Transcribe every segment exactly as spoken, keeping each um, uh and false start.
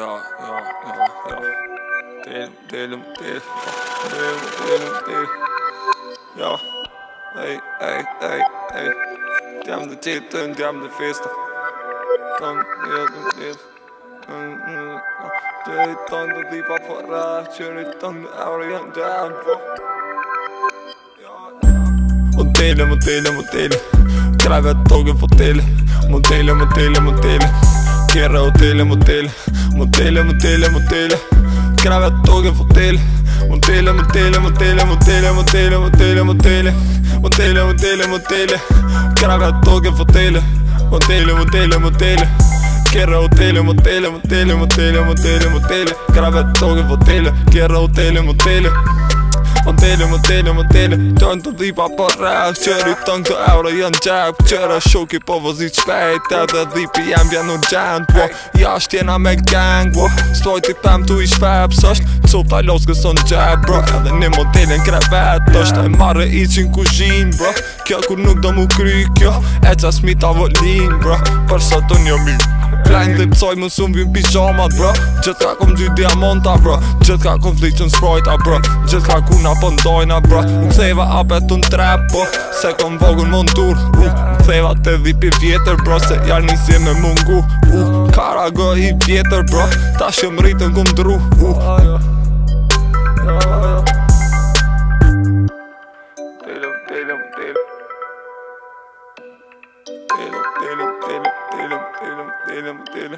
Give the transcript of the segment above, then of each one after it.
ja, ja, ja, ja. Dele, dele, dele, dele, dele, dele. Ja, ey, ey, ey, ey. Die haben die Titten, die haben die Feste. Dann, ja, ja. Jij tanden die paparazzi, jullie tanden oude down, bro. Modellen, modellen, modellen. Krijg het ook in vertellen. Modellen, modellen, modellen. Keren hotellen, modellen. Modellen, modellen, modellen. Krijg het ook in vertellen. Modellen, modellen, modellen, modellen, modellen, modellen, modellen. Modellen, modellen, modellen. Krijg het ook in vertellen. Modellen, modellen, modellen. Keren hotellen, modellen, modellen, modellen, modellen, modellen. Krijg het ook in vertellen. Keren hotellen, modellen. Modellen, modellen, modellen. Tanto die paparazzi, jullie tanto oude Jan Jack. C'era sciocchi poveri spetta, da di piano giant. Ja, stehen aan mijn gang, bro. Stoit ik pam toe is vijf, zast. Zo bij losgezond jab, bro. En de modellen kravat, tost. En maar iets in cuisine, bro. Kijk hoe nog dan moet krieken. Het is met al wat lean, bro. Persa ton je mi. Klein dit zooi me zo'n wie een pyjama, bro. Jet ga kom du diamanta, bro. Jet ga kom vliet een sprite, bro. Jet ga koen op een doina, bro. Ik zei wat op het een trap, bro. Zij kom volgen montour, oeh. Ik zei wat te diep in vieter, bro. Zij ja niet zien met mongo, oeh. Kara go in vieter, bro. Tasje hem riet en kom droe, oeh. Delen, delen, delen. Delen, delen, delen, delen, delen, delen, delen.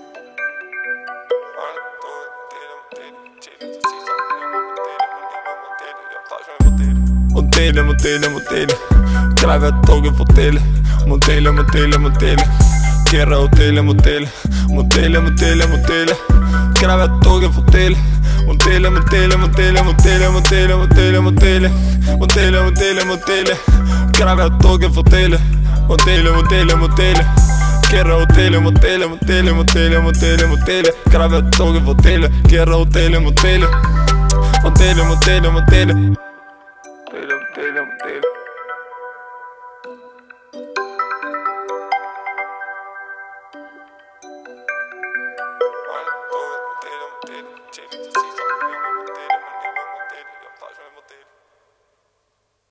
Modellen, modellen, modellen. Krijg het ook in vertellen. Modellen, modellen, modellen. Keren hotellen, modellen. Modellen, modellen, modellen. Krijg het ook in vertellen. Modellen, modellen, modellen, modellen, modellen, modellen, modellen. Modellen, modellen, modellen. Krijg het ook in vertellen. Modellen, modellen, modellen. Keren hotellen, modellen, modellen, modellen, modellen, modellen. Krijg het ook in vertellen. Keren hotellen, modellen. Modellen, modellen, modellen.